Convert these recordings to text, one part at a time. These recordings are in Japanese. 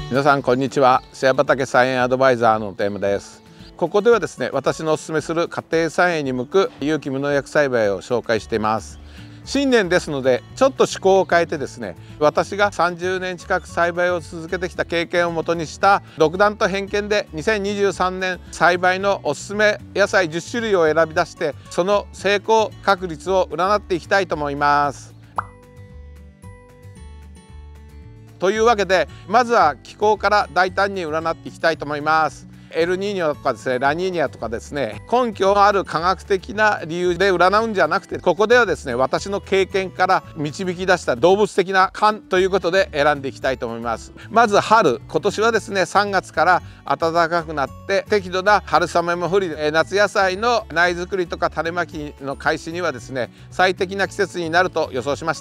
皆さんこんにちは。シェア畑菜園アドバイザーのテーマです。ここではですね、私のおすすめする家庭菜園に向く有機無農薬栽培を紹介しています。新年ですのでちょっと趣向を変えてですね、私が30年近く栽培を続けてきた経験をもとにした独断と偏見で2023年栽培のおすすめ野菜10種類を選び出して、その成功確率を占っていきたいと思います。というわけで、まずは気候から大胆に占っていきたいと思います。エルニーニョとかですね、ラニーニャとかですね、根拠のある科学的な理由で占うんじゃなくて、ここではですね、私の経験から導き出した動物的な勘ということで選んでいきたいと思います。まず春、今年はですね、3月から暖かくなって適度な春雨も降り、夏野菜の苗作りとか種まきの開始にはですね、最適な季節になると予想しました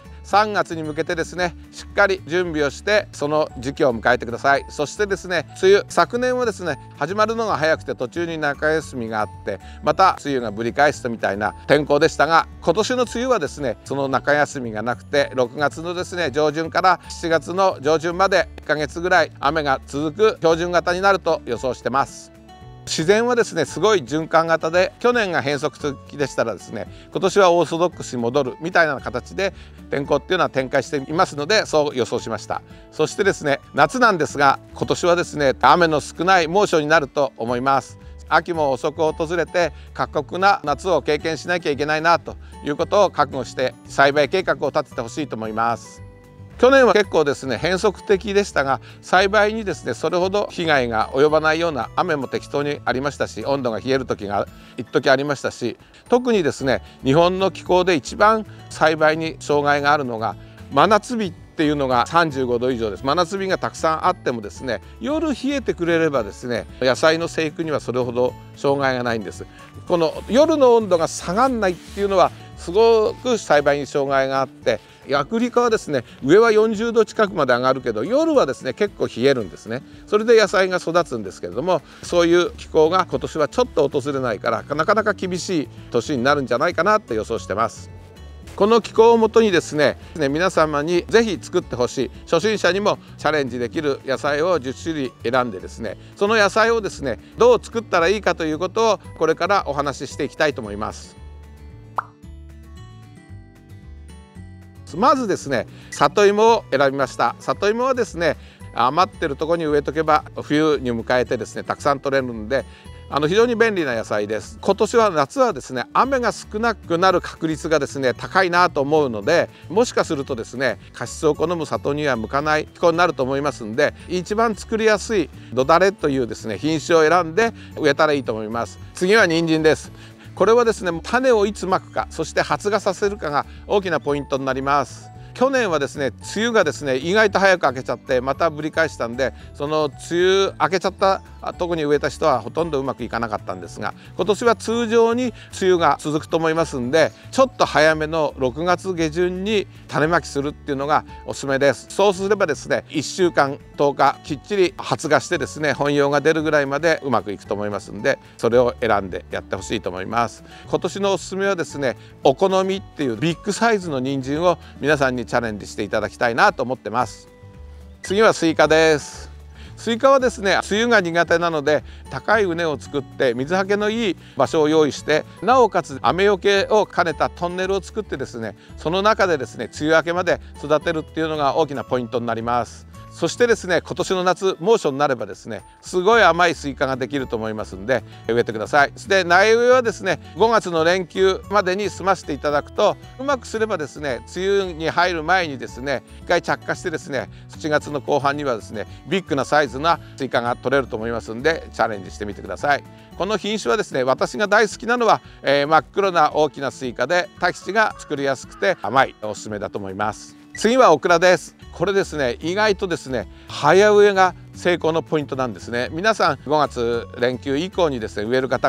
。3月に向けてですね、しっかり準備をしてその時期を迎えてください。そしてですね、梅雨、昨年はですね始まるのが早くて途中に中休みがあって、また梅雨がぶり返すとみたいな天候でしたが、今年の梅雨はですねその中休みがなくて、6月のですね上旬から7月の上旬まで1ヶ月ぐらい雨が続く標準型になると予想してます。自然はですねすごい循環型で、去年が変則的でしたらですね、今年はオーソドックスに戻るみたいな形で天候っていうのは展開していますので、そう予想しました。そしてですね、夏なんですが今年はですね雨の少ない猛暑になると思います。秋も遅く訪れて過酷な夏を経験しなきゃいけないなということを覚悟して栽培計画を立ててほしいと思います。去年は結構ですね変則的でしたが、栽培にですねそれほど被害が及ばないような、雨も適当にありましたし、温度が冷える時が一時ありましたし、特にですね日本の気候で一番栽培に障害があるのが真夏日っていうのが35度以上です。真夏日がたくさんあってもですね、夜冷えてくれればですね野菜の生育にはそれほど障害がないんです。この夜の温度が下がらないっていうのはすごく栽培に障害があって、アフリカはですね上は40度近くまで上がるけど、夜はですね結構冷えるんですね。それで野菜が育つんですけれども、そういう気候が今年はちょっと訪れないから、なかなか厳しい年になるんじゃないかなって予想してます。この気候をもとにですね、皆様にぜひ作ってほしい、初心者にもチャレンジできる野菜を10種類選んでですね、その野菜をですねどう作ったらいいかということをこれからお話ししていきたいと思います。まずですね、里芋を選びました。里芋はですね余ってるところに植えとけば冬に迎えてですねたくさん取れるので、非常に便利な野菜です。今年は夏はですね雨が少なくなる確率がですね高いなと思うので、もしかするとですね過湿を好む里には向かない気候になると思いますんで、一番作りやすい土だれというですね品種を選んで植えたらいいと思います。次は人参です。これはですね種をいつまくか、そして発芽させるかが大きなポイントになります。去年はですね梅雨がですね意外と早く明けちゃってまたぶり返したんで、その梅雨明けちゃったとこに植えた人はほとんどうまくいかなかったんですが、今年は通常に梅雨が続くと思いますんで、ちょっと早めの6月下旬に種まきするっていうのがおすすめです。そうすればですね1週間10日きっちり発芽してですね本葉が出るぐらいまでうまくいくと思いますんで、それを選んでやってほしいと思います。今年のおすすめはですねお好みっていうビッグサイズの人参を皆さんにチャレンジしていただきたいなと思ってます。次はスイカです。スイカはですね梅雨が苦手なので、高い畝を作って水はけのいい場所を用意して、なおかつ雨よけを兼ねたトンネルを作ってですね、その中でですね梅雨明けまで育てるっていうのが大きなポイントになります。そしてですね今年の夏猛暑になればですねすごい甘いスイカができると思いますんで植えてください。そして苗植えはですね5月の連休までに済ませていただくと、うまくすればですね梅雨に入る前にですね一回着火してですね7月の後半にはですねビッグなサイズなスイカが取れると思いますんで、チャレンジしてみてください。この品種はですね私が大好きなのは、真っ黒な大きなスイカでタキシが作りやすくて甘い、おすすめだと思います。次はオクラです。これですね意外とですね早植えが成功のポイントなんですね。皆さん5月連休以降にですね植える方が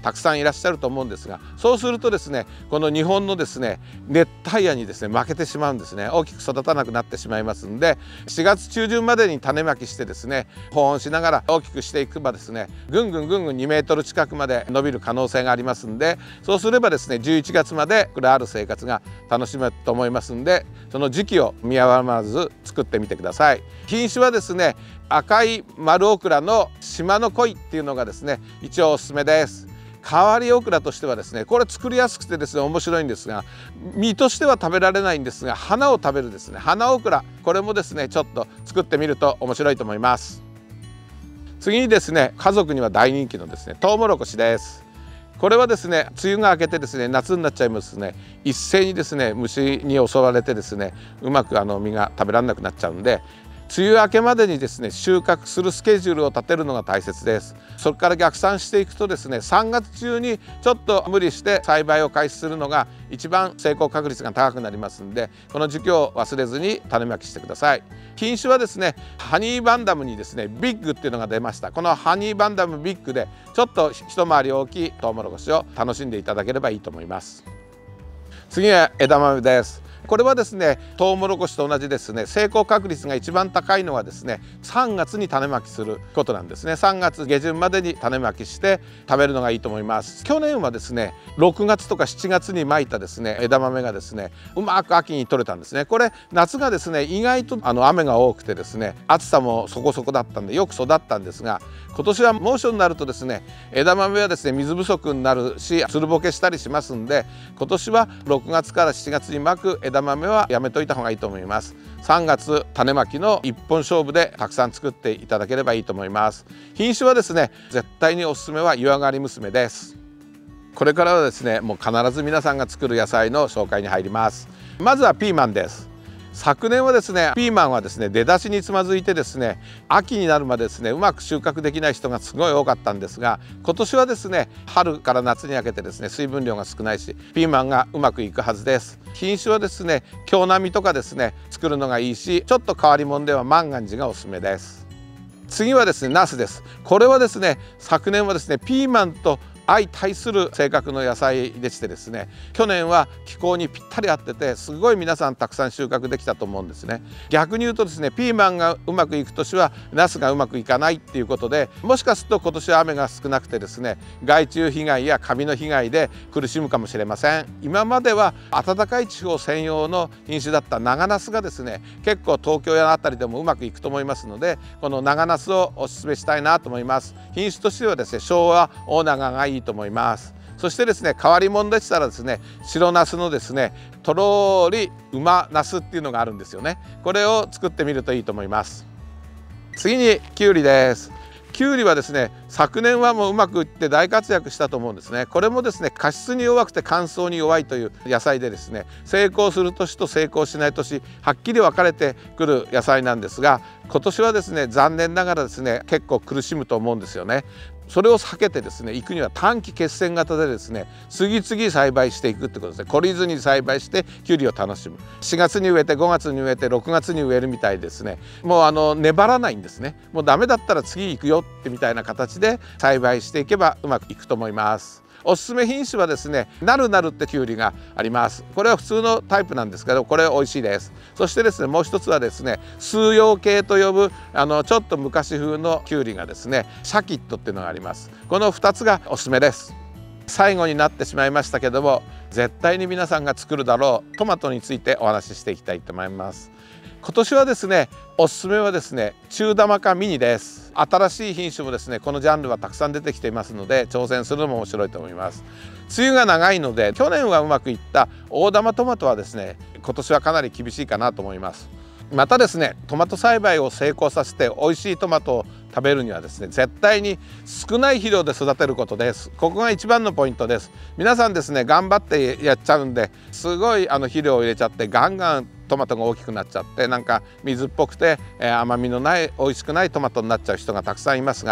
たくさんいらっしゃると思うんですが、そうするとですねこの日本のですね熱帯夜にですね負けてしまうんですね。大きく育たなくなってしまいますんで、4月中旬までに種まきしてですね保温しながら大きくしていけばですねぐんぐん2メートル近くまで伸びる可能性がありますんで、そうすればですね11月までこれある生活が楽しめると思いますんで、その時期を見誤らず作ってみてください。品種はですね赤い丸オクラの島の恋っていうのがですね一応おすすめです。変わりオクラとしてはですねこれ作りやすくてですね面白いんですが、実としては食べられないんですが花を食べるですね花オクラ、これもですねちょっと作ってみると面白いと思います。次にですね家族には大人気のですねトウモロコシです。これはですね梅雨が明けてですね夏になっちゃいますね、一斉にですね虫に襲われてですねうまく実が食べられなくなっちゃうんで、梅雨明けまでにですね収穫するスケジュールを立てるのが大切です。それから逆算していくとですね3月中にちょっと無理して栽培を開始するのが一番成功確率が高くなりますんで、この時期を忘れずに種まきしてください。品種はですねハニーバンダムにですねビッグっていうのが出ました。このハニーバンダムビッグでちょっと一回り大きいトウモロコシを楽しんでいただければいいと思います。次は枝豆です。これはですねトウモロコシと同じですね成功確率が一番高いのはですね3月に種まきすることなんですね。3月下旬までに種まきして食べるのがいいと思います。去年はですね6月とか7月にまいたですね枝豆がですねうまく秋に取れたんですね。これ夏がですね意外と雨が多くてですね暑さもそこそこだったんでよく育ったんですが、今年は猛暑になるとですね枝豆はですね水不足になるしつるぼけしたりしますんで、今年は6月から7月にまく枝豆はやめといた方がいいと思います。3月種まきの一本勝負でたくさん作っていただければいいと思います。品種はですね絶対におすすめは湯上がり娘です。これからはですねもう必ず皆さんが作る野菜の紹介に入ります。まずはピーマンです。昨年はですねピーマンはですね出だしにつまずいてですね秋になるまでですねうまく収穫できない人がすごい多かったんですが、今年はですね春から夏にかけてですね水分量が少ないしピーマンがうまくいくはずです。品種はですね京並とかですね作るのがいいし、ちょっと変わり者では万願寺がおすすめです。次はですねナスです。これはですね昨年はですねピーマンと相対する性格の野菜でしてですね、去年は気候にぴったり合っててすごい皆さんたくさん収穫できたと思うんですね。逆に言うとですねピーマンがうまくいく年はナスがうまくいかないっていうことで、もしかすると今年は雨が少なくてですね害虫被害やカビの被害で苦しむかもしれません。今までは暖かい地方専用の品種だった長ナスがですね結構東京やあたりでもうまくいくと思いますので、この長ナスをお勧めしたいなと思います。品種としてはですね昭和大長がいいと思います。そしてですね変わり者でしたらですね白ナスのですねとろーり馬ナスっていうのがあるんですよね。これを作ってみるといいと思います。次にきゅうりです。きゅうりはですね昨年はもううまくいって大活躍したと思うんですね。これもですね過湿に弱くて乾燥に弱いという野菜でですね成功する年と成功しない年はっきり分かれてくる野菜なんですが、今年はですね残念ながらですね結構苦しむと思うんですよね。それを避けてですね行くには短期決戦型でですね次々栽培していくってことですね。懲りずに栽培してきゅうりを楽しむ。4月に植えて5月に植えて6月に植えるみたいですね。もう粘らないんですね。もうダメだったら次行くよってみたいな形で栽培していけばうまくいくと思います。おすすめ品種はですねなるなるってきゅうりがあります。これは普通のタイプなんですけど、これ美味しいです。そしてですねもう一つはですね四葉系と呼ぶちょっと昔風のきゅうりがですねシャキットっていうのがあります。この2つがおすすめです。最後になってしまいましたけども、絶対に皆さんが作るだろうトマトについてお話ししていきたいと思います。今年はですねおすすめはですね中玉かミニです。新しい品種もですねこのジャンルはたくさん出てきていますので挑戦するのも面白いと思います。梅雨が長いので去年はうまくいった大玉トマトはですね今年はかなり厳しいかなと思います。またですねトマト栽培を成功させて美味しいトマトを食べるにはですね絶対に少ない肥料で育てることです。ここが一番のポイントです。皆さんですね頑張ってやっちゃうんですごい肥料を入れちゃってガンガントマトが大きくなっちゃってなんか水っぽくて甘みのない美味しくないトマトになっちゃう人がたくさんいますが、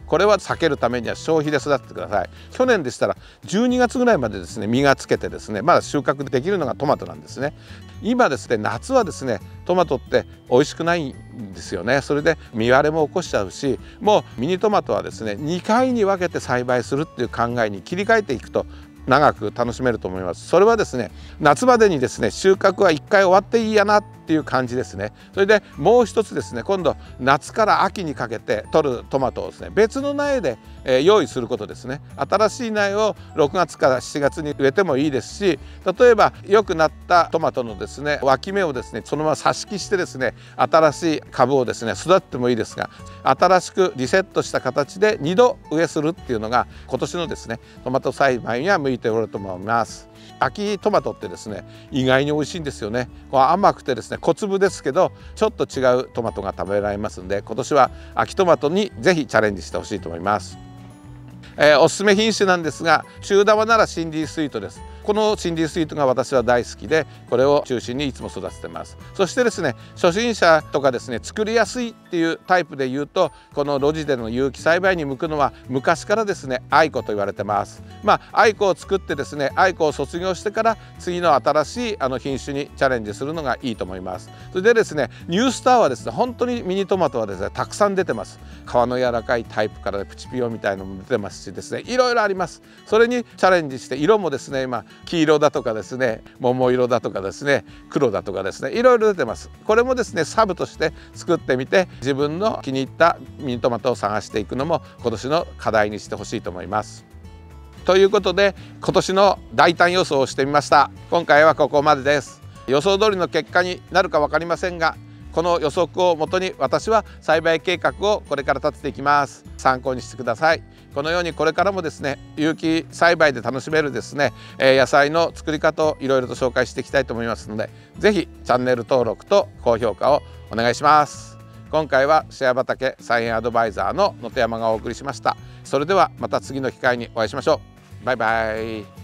これは避けるためには消費で育ててください。去年でしたら12月ぐらいまでですね実がつけてですねまだ収穫できるのがトマトなんですね。今ですね夏はですねトマトって美味しくないんですよね。それで実割れも起こしちゃうし、もうミニトマトはですね2回に分けて栽培するっていう考えに切り替えていくと長く楽しめると思います。それはですね夏までにですね収穫は1回終わっていいやなっていう感じですね。それでもう一つですね今度夏から秋にかけて取るトマトをですね別の苗で用意することですね。新しい苗を6月から7月に植えてもいいですし、例えば良くなったトマトのですね脇芽をですねそのまま挿し木してですね新しい株をですね育ててもいいですが、新しくリセットした形で2度植えするっていうのが今年のですねトマト栽培には向いておると思います。秋トマトってですね意外に美味しいんですよね。甘くてですね小粒ですけどちょっと違うトマトが食べられますので、今年は秋トマトにぜひチャレンジしてほしいと思います。おすすめ品種なんですが、中玉ならシンディスイートです。このシンディスイートが私は大好きで、これを中心にいつも育ててます。そしてですね初心者とかですね作りやすいっていうタイプで言うと、この露地での有機栽培に向くのは昔からですねアイコと言われてます。アイコを作ってですねアイコを卒業してから次の新しい品種にチャレンジするのがいいと思います。それでですねニュースターはですね本当にミニトマトはですねたくさん出てます。皮の柔らかいタイプからプチピオみたいなのも出てますしですねいろいろあります。それにチャレンジして色もですね今黄色だとかですね桃色だとかですね黒だとかですねいろいろ出てます。これもですねサブとして作ってみて自分の気に入ったミニトマトを探していくのも今年の課題にしてほしいと思います。ということで今年の大胆予想をしてみました。今回はここまでです。予想通りの結果になるか分かりませんが、この予測をもとに私は栽培計画をこれから立てていきます。参考にしてください。このようにこれからもですね有機栽培で楽しめるですね野菜の作り方をいろいろと紹介していきたいと思いますので、是非チャンネル登録と高評価をお願いします。今回はシェア畑菜園アドバイザーの野手山がお送りしました。それではまた次の機会にお会いしましょう。バイバイ。